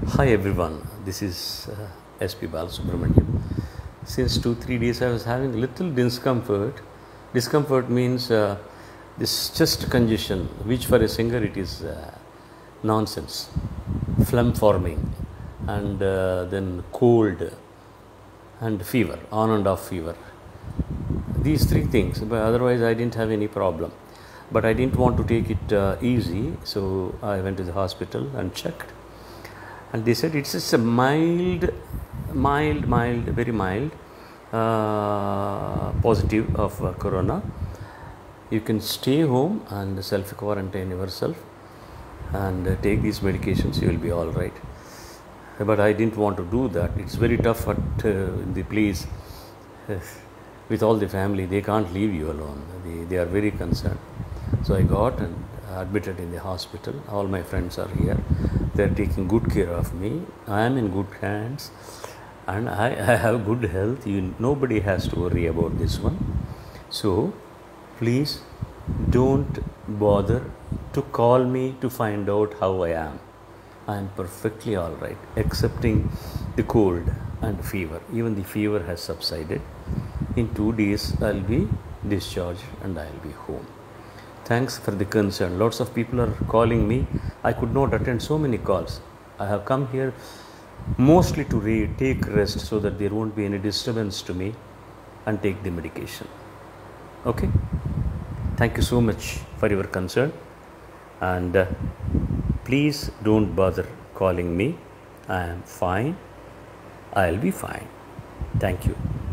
Hi everyone, this is SP Balasubramaniam. Since 2-3 days I was having little discomfort. Discomfort means this chest congestion, which for a singer it is nonsense. Phlegm forming and then cold and fever, on and off fever. These three things, but otherwise I didn't have any problem. But I didn't want to take it easy, so I went to the hospital and checked. And they said it's just a mild, very mild positive of corona. You can stay home and self-quarantine yourself and take these medications, you will be all right. But I didn't want to do that. It's very tough at the place with all the family. They can't leave you alone. They are very concerned. So I got and admitted in the hospital. All my friends are here. They are taking good care of me. I am in good hands and I have good health. Nobody has to worry about this one. So please don't bother to call me to find out how I am. I am perfectly all right, excepting the cold and fever. Even the fever has subsided. In 2 days, I will be discharged and I will be home. Thanks for the concern. Lots of people are calling me. I could not attend so many calls. I have come here mostly to take rest so that there won't be any disturbance to me and take the medication. Okay? Thank you so much for your concern. And please don't bother calling me. I am fine. I'll be fine. Thank you.